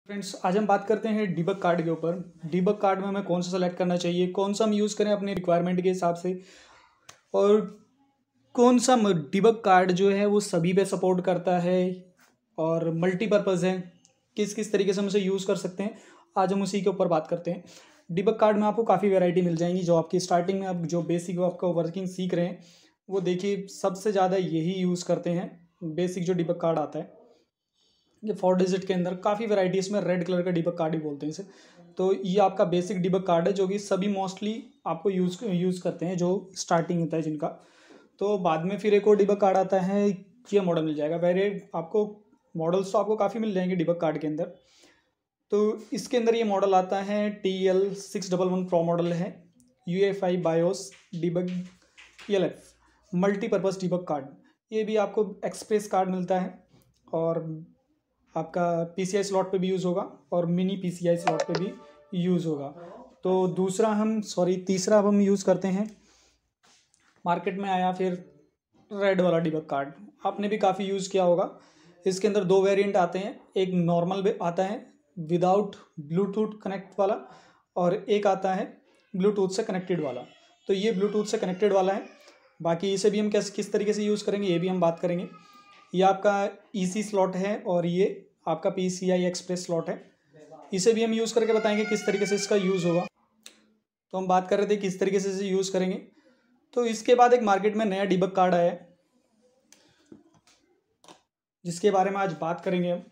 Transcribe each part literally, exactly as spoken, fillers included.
Friends, आज हम बात करते हैं डीबग कार्ड के ऊपर। डीबग कार्ड में हमें कौन सा सेलेक्ट करना चाहिए, कौन सा हम यूज़ करें अपने रिक्वायरमेंट के हिसाब से, और कौन सा डीबग कार्ड जो है वो सभी पे सपोर्ट करता है और मल्टीपर्पज़ है, किस किस तरीके से हम उसे यूज़ कर सकते हैं। आज हम उसी के ऊपर बात करते हैं। डीबग कार्ड में आपको काफ़ी वैरायटी मिल जाएंगी। जो आपकी स्टार्टिंग में आप जो बेसिक आपका वर्किंग सीख रहे हैं वो देखिए सबसे ज़्यादा यही यूज़ करते हैं। बेसिक जो डीबग कार्ड आता है ये फोर डिजिट के अंदर काफ़ी वैरायटी, इसमें रेड कलर का डीबग कार्ड ही बोलते हैं इसे। तो ये आपका बेसिक डीबग कार्ड है जो कि सभी मोस्टली आपको यूज़ यूज़ करते हैं जो स्टार्टिंग होता है जिनका। तो बाद में फिर एक और डीबग कार्ड आता है, ये मॉडल मिल जाएगा। वेरिएट आपको मॉडल्स तो आपको काफ़ी मिल जाएंगे डीबग कार्ड के अंदर। तो इसके अंदर ये मॉडल आता है T L six double one pro model है, U F I BIOS debug L F multipurpose debug card. ये भी आपको एक्सप्रेस कार्ड मिलता है और आपका पी सी आई स्लॉट पे भी यूज़ होगा और mini P C I slot पे भी यूज़ होगा। तो दूसरा हम सॉरी तीसरा अब हम यूज़ करते हैं, मार्केट में आया फिर रेड वाला डीबग कार्ड। आपने भी काफ़ी यूज़ किया होगा। इसके अंदर दो वेरिएंट आते हैं, एक नॉर्मल आता है विदाउट ब्लूटूथ कनेक्ट वाला और एक आता है ब्लूटूथ से कनेक्टेड वाला। तो ये ब्लूटूथ से कनेक्टेड वाला है। बाकी इसे भी हम कैसे किस तरीके से यूज़ करेंगे ये भी हम बात करेंगे। ये आपका ई सी स्लॉट है और ये आपका P C I express slot है। इसे भी हम यूज़ करके बताएंगे किस तरीके से इसका यूज़ होगा। तो हम बात कर रहे थे किस तरीके से इसे यूज़ करेंगे। तो इसके बाद एक मार्केट में नया डीबग कार्ड आया है जिसके बारे में आज बात करेंगे हम।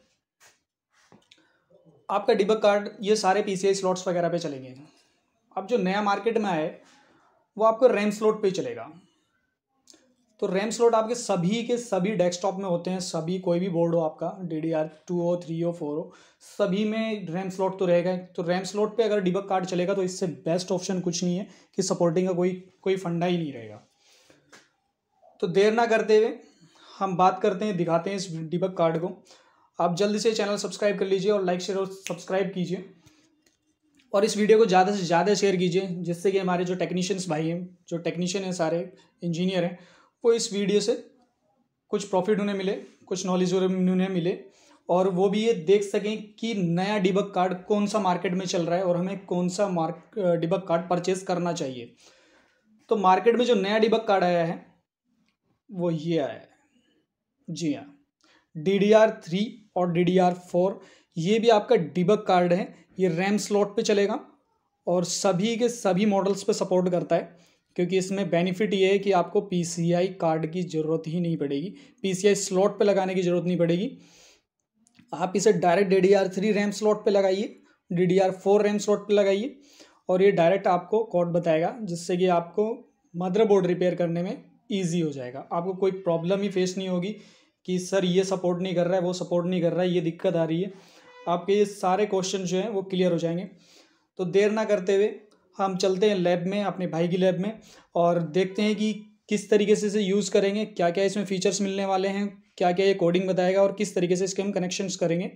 आपका डीबग कार्ड ये सारे पी सी आई स्लॉट्स वगैरह पे चलेंगे। अब जो नया मार्केट में आया है वो आपको रैम स्लॉट पे चलेगा। तो रैम स्लॉट आपके सभी के सभी डेस्कटॉप में होते हैं, सभी कोई भी बोर्ड हो आपका डी डी आर टू हो थ्री हो फोर हो सभी में रैम स्लॉट तो रहेगा। तो रैम स्लॉट पे अगर डीबग कार्ड चलेगा तो इससे बेस्ट ऑप्शन कुछ नहीं है कि सपोर्टिंग का कोई कोई फंडा ही नहीं रहेगा। तो देर ना करते हुए हम बात करते हैं, दिखाते हैं इस डीबग कार्ड को। आप जल्दी से चैनल सब्सक्राइब कर लीजिए और लाइक शेयर और सब्सक्राइब कीजिए और इस वीडियो को ज़्यादा से ज़्यादा शेयर कीजिए जिससे कि हमारे जो टेक्नीशियंस भाई हैं, जो टेक्नीशियन हैं, सारे इंजीनियर हैं, वो इस वीडियो से कुछ प्रॉफिट उन्हें मिले, कुछ नॉलेज उन्हें मिले और वो भी ये देख सकें कि नया डीबग कार्ड कौन सा मार्केट में चल रहा है और हमें कौन सा मार्क डीबग कार्ड परचेज करना चाहिए। तो मार्केट में जो नया डीबग कार्ड आया है वो ये आया है, जी हाँ, डी डी आर थ्री और डी डी आर फोर। ये भी आपका डीबग कार्ड है। ये रैम स्लॉट पे चलेगा और सभी के सभी मॉडल्स पे सपोर्ट करता है क्योंकि इसमें बेनिफिट ये है कि आपको पी सी आई कार्ड की ज़रूरत ही नहीं पड़ेगी, पी सी आई स्लॉट पे लगाने की ज़रूरत नहीं पड़ेगी। आप इसे direct D D R three RAM slot पे लगाइए, D D R four RAM slot पे लगाइए और ये डायरेक्ट आपको कोड बताएगा जिससे कि आपको मदरबोर्ड रिपेयर करने में ईजी हो जाएगा। आपको कोई प्रॉब्लम ही फेस नहीं होगी कि सर ये सपोर्ट नहीं कर रहा है, वो सपोर्ट नहीं कर रहा है, ये दिक्कत आ रही है। आपके ये सारे क्वेश्चन जो हैं वो क्लियर हो जाएंगे। तो देर ना करते हुए हम चलते हैं लैब में, अपने भाई की लैब में, और देखते हैं कि किस तरीके से इसे यूज़ करेंगे, क्या क्या इसमें फीचर्स मिलने वाले हैं, क्या क्या ये कोडिंग बताएगा और किस तरीके से इसके हम कनेक्शंस करेंगे।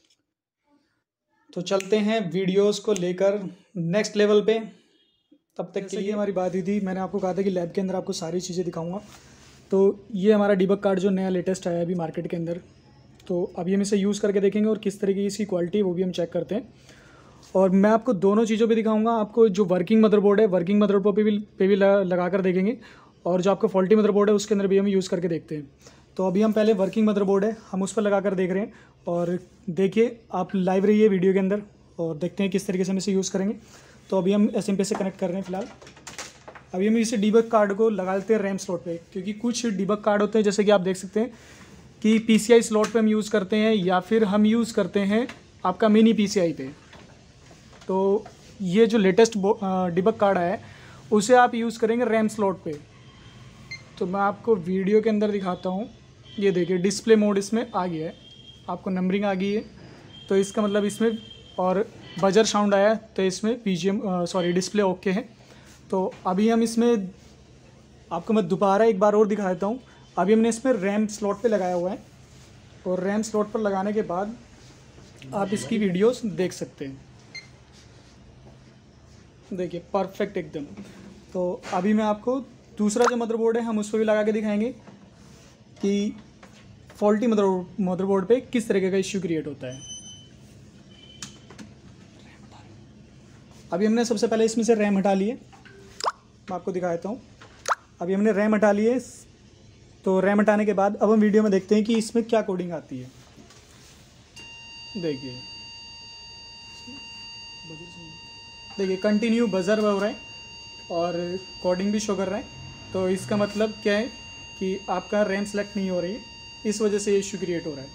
तो चलते हैं वीडियोस को लेकर नेक्स्ट लेवल पे। तब तक के लिए हमारी बात हुई थी, मैंने आपको कहा था कि लैब के अंदर आपको सारी चीज़ें दिखाऊंगा। तो ये हमारा डीबग कार्ड जो नया लेटेस्ट आया है अभी मार्केट के अंदर, तो अभी हम इसे यूज़ करके देखेंगे और किस तरीके की इसकी क्वालिटी है वो भी हम चेक करते हैं। और मैं आपको दोनों चीज़ों पे दिखाऊंगा। आपको जो वर्किंग मदरबोर्ड है, वर्किंग मदरबोर्ड पे भी पे भी लगा कर देखेंगे और जो आपका फॉल्टी मदरबोर्ड है उसके अंदर भी हम यूज़ करके देखते हैं। तो अभी हम पहले वर्किंग मदरबोर्ड है हम उस पर लगा कर देख रहे हैं और देखिए आप लाइव रहिए वीडियो के अंदर और देखते हैं किस तरीके से हम इसे यूज़ करेंगे। तो अभी हम एस एम पी से कनेक्ट कर रहे हैं फ़िलहाल। अभी हम इसे डीबग कार्ड को लगा लेते हैं रैम स्लॉट पे, क्योंकि कुछ डीबग कार्ड होते हैं जैसे कि आप देख सकते हैं कि पी सी आई स्लॉट पे हम यूज़ करते हैं या फिर हम यूज़ करते हैं आपका मिनी पी सी आई पे। तो ये जो लेटेस्ट डीबग कार्ड आया है उसे आप यूज़ करेंगे रैम स्लॉट पे। तो मैं आपको वीडियो के अंदर दिखाता हूँ। ये देखिए डिस्प्ले मोड इसमें आ गया है, आपको नंबरिंग आ गई है। तो इसका मतलब इसमें और बजर साउंड आया है तो इसमें P G M sorry display okay है। तो अभी हम इसमें आपको मैं दोबारा एक बार और दिखा देता हूँ। अभी हमने इसमें रैम स्लॉट पे लगाया हुआ है और रैम स्लॉट पर लगाने के बाद आप इसकी वीडियोस देख सकते हैं। देखिए परफेक्ट एकदम। तो अभी मैं आपको दूसरा जो मदरबोर्ड है हम उस पर भी लगा के दिखाएंगे कि फॉल्टी मदर मदरबोर्ड पे किस तरीके का इश्यू क्रिएट होता है। अभी हमने सबसे पहले इसमें से रैम हटा लिए, मैं आपको दिखा देता हूँ। अभी हमने रैम हटा लिए, तो रैम हटाने के बाद अब हम वीडियो में देखते हैं कि इसमें क्या कोडिंग आती है। देखिए देखिए कंटिन्यू बजर हो रहा है और कोडिंग भी शो कर रहा है। तो इसका मतलब क्या है कि आपका रैम सेलेक्ट नहीं हो रही है, इस वजह से ये इशू क्रिएट हो रहा है।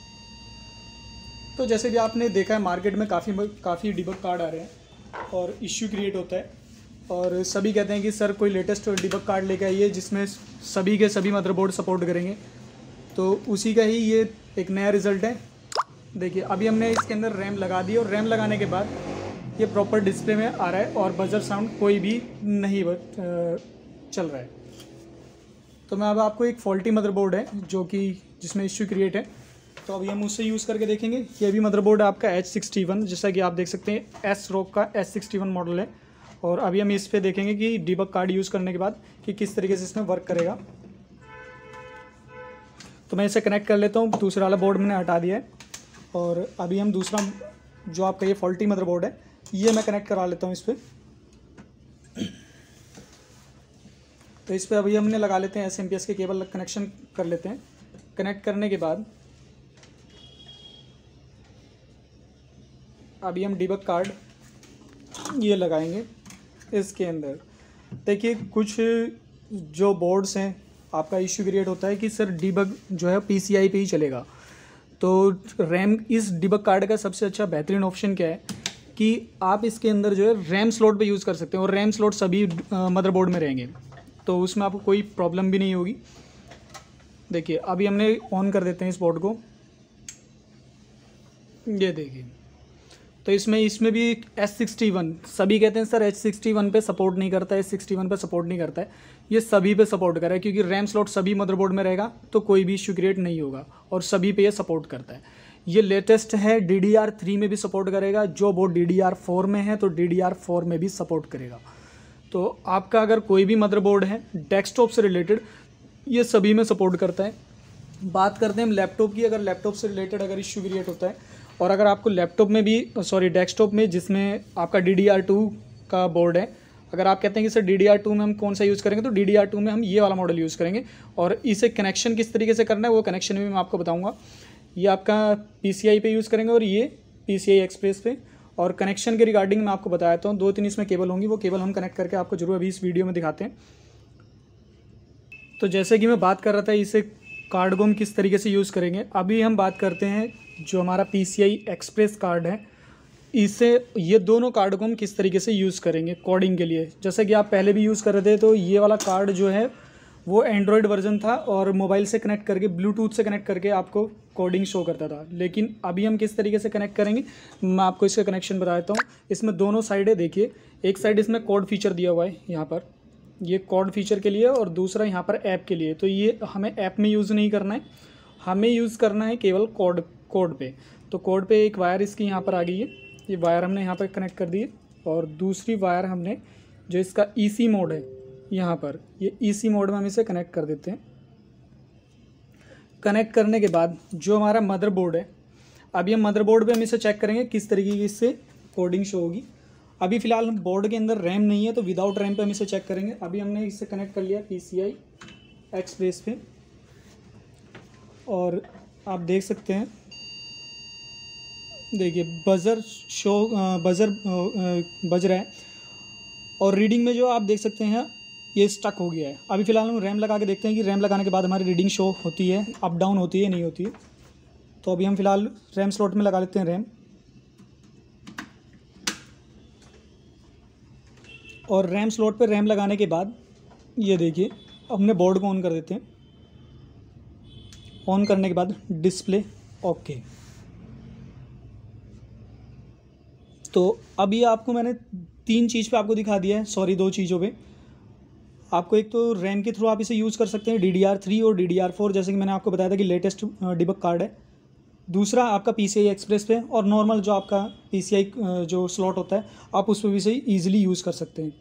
तो जैसे भी आपने देखा है मार्केट में काफ़ी काफ़ी डिबग कार्ड आ रहे हैं और इश्यू क्रिएट होता है, और सभी कहते हैं कि सर कोई लेटेस्ट डिबग कार्ड लेके आइए जिसमें सभी के सभी मदरबोर्ड सपोर्ट करेंगे। तो उसी का ही ये एक नया रिज़ल्ट है। देखिए अभी हमने इसके अंदर रैम लगा दी और रैम लगाने के बाद ये प्रॉपर डिस्प्ले में आ रहा है और बजर साउंड कोई भी नहीं चल रहा है। तो मैं अब आपको एक फॉल्टी मदरबोर्ड है जो कि जिसमें इश्यू क्रिएट है, तो अभी हम उससे यूज़ करके देखेंगे। ये भी मदरबोर्ड है आपका एच सिक्सटी वन, जैसा कि आप देख सकते हैं एस रॉक का एच सिक्सटी वन मॉडल है। और अभी हम इस पे देखेंगे कि डिबग कार्ड यूज़ करने के बाद कि किस तरीके से इसमें वर्क करेगा। तो मैं इसे कनेक्ट कर लेता हूँ, दूसरा वाला बोर्ड मैंने हटा दिया है और अभी हम दूसरा जो आपका ये फॉल्टी मदरबोर्ड है ये मैं कनेक्ट करा लेता हूँ इस पर। तो इस पर अभी हमने लगा लेते हैं एस एम पी एस के केबल कनेक्शन कर लेते हैं। कनेक्ट करने के बाद अभी हम डिबग कार्ड ये लगाएंगे इसके अंदर। देखिए कुछ जो बोर्ड्स हैं आपका इश्यू क्रिएट होता है कि सर डिबग जो है पी सी आई पे ही चलेगा। तो रैम इस डिबग कार्ड का सबसे अच्छा बेहतरीन ऑप्शन क्या है कि आप इसके अंदर जो है रैम स्लॉट पे यूज़ कर सकते हैं और रैम स्लॉट सभी मदरबोर्ड में रहेंगे, तो उसमें आपको कोई प्रॉब्लम भी नहीं होगी। देखिए अभी हमने ऑन कर देते हैं इस बोर्ड को, ये देखिए। तो इसमें इसमें भी एच सिक्सटी वन, सभी कहते हैं सर एच सिक्सटी वन पे सपोर्ट नहीं करता है, एच सिक्सटी वन पे सपोर्ट नहीं करता है। ये सभी पे सपोर्ट कर रहा है क्योंकि रैम स्लॉट सभी मदरबोर्ड में रहेगा तो कोई भी इशू क्रिएट नहीं होगा और सभी पे ये सपोर्ट करता है। ये लेटेस्ट है, डी डी आर थ्री में भी सपोर्ट करेगा, जो board D D R four में है तो डी डी आर फोर में भी सपोर्ट करेगा। तो आपका अगर कोई भी मदरबोर्ड है डेस्कटॉप से रिलेटेड ये सभी में सपोर्ट करता है। बात करते हैं हम लैपटॉप की, अगर लैपटॉप से रिलेटेड अगर इशू क्रिएट होता है और अगर आपको लैपटॉप में भी सॉरी डेस्कटॉप में जिसमें आपका डी डी आर टू का बोर्ड है, अगर आप कहते हैं कि sir D D R two में हम कौन सा यूज़ करेंगे, तो डी डी आर टू में हम ये वाला मॉडल यूज़ करेंगे। और इसे कनेक्शन किस तरीके से करना है वो कनेक्शन भी मैं आपको बताऊँगा। ये आपका पी सी आई पे यूज़ करेंगे और ये पी सी आई एक्सप्रेस पे। और कनेक्शन के रिगार्डिंग मैं आपको बताया था, दो तीन इसमें केबल होंगी, वो केबल हम कनेक्ट करके आपको जरूर अभी इस वीडियो में दिखाते हैं। तो जैसे कि मैं बात कर रहा था इसे कार्ड को हम किस तरीके से यूज़ करेंगे, अभी हम बात करते हैं जो हमारा P C I express card है, इसे ये दोनों कार्ड को हम किस तरीके से यूज़ करेंगे कोडिंग के लिए। जैसे कि आप पहले भी यूज़ कर रहे थे, तो ये वाला कार्ड जो है वो एंड्रॉयड वर्जन था और मोबाइल से कनेक्ट करके ब्लूटूथ से कनेक्ट करके आपको कोडिंग शो करता था। लेकिन अभी हम किस तरीके से कनेक्ट करेंगे मैं आपको इसका कनेक्शन बता देता हूँ। इसमें दोनों साइडें देखिए, एक साइड इसमें कोड फीचर दिया हुआ है, यहाँ पर ये कोड फीचर के लिए और दूसरा यहाँ पर ऐप के लिए। तो ये हमें ऐप में यूज़ नहीं करना है, हमें यूज़ करना है केवल कोड कोड पे। तो कोड पे एक वायर इसकी यहाँ पर आ गई है, ये वायर हमने यहाँ पर कनेक्ट कर दी है और दूसरी वायर हमने जो इसका ई सी मोड है यहाँ पर, ये ई सी मोड में हम इसे कनेक्ट कर देते हैं। कनेक्ट करने के बाद जो हमारा मदरबोर्ड है, अभी हम मदरबोर्ड पे हम इसे चेक करेंगे किस तरीके की इससे कोडिंग शो होगी। अभी फ़िलहाल बोर्ड के अंदर रैम नहीं है तो विदाउट रैम पे हम इसे चेक करेंगे। अभी हमने इसे कनेक्ट कर लिया पी सी आई एक्सप्रेस पे और आप देख सकते हैं, देखिए बजर शो बजर बज रहा है और रीडिंग में जो आप देख सकते हैं ये स्टक हो गया है। अभी फ़िलहाल हम रैम लगा के देखते हैं कि रैम लगाने के बाद हमारी रीडिंग शो होती है, अप डाउन होती है नहीं होती है। तो अभी हम फ़िलहाल रैम स्लॉट में लगा लेते हैं रैम, और रैम स्लॉट पे रैम लगाने के बाद ये देखिए हमने बोर्ड को ऑन कर देते हैं। ऑन करने के बाद डिस्प्ले ओके। तो अभी आपको मैंने तीन चीज़ पे आपको दिखा दिया है, सॉरी दो चीज़ों पे आपको। एक तो रैम के थ्रू आप इसे यूज़ कर सकते हैं डी डी आर थ्री और डी डी आर फोर, जैसे कि मैंने आपको बताया था कि लेटेस्ट डिबग कार्ड है। दूसरा आपका पी सी आई एक्सप्रेस पे, और नॉर्मल जो आपका पी सी आई जो स्लॉट होता है आप उस पर भी सही ईजिली यूज़ कर सकते हैं।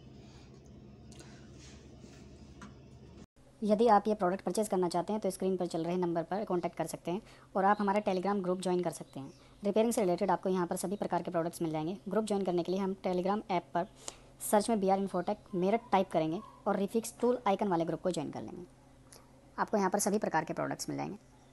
यदि आप ये प्रोडक्ट परचेज़ करना चाहते हैं तो स्क्रीन पर चल रहे नंबर पर कांटेक्ट कर सकते हैं और आप हमारा टेलीग्राम ग्रुप ज्वाइन कर सकते हैं। रिपेयरिंग से रिलेटेड आपको यहाँ पर सभी प्रकार के प्रोडक्ट्स मिल जाएंगे। ग्रुप ज्वाइन करने के लिए हम टेलीग्राम ऐप पर सर्च में B R Infotech Meerut type करेंगे और रिफिक्स टूल आइकन वाले ग्रुप को ज्वाइन कर लेंगे। आपको यहाँ पर सभी प्रकार के प्रोडक्ट्स मिल जाएंगे।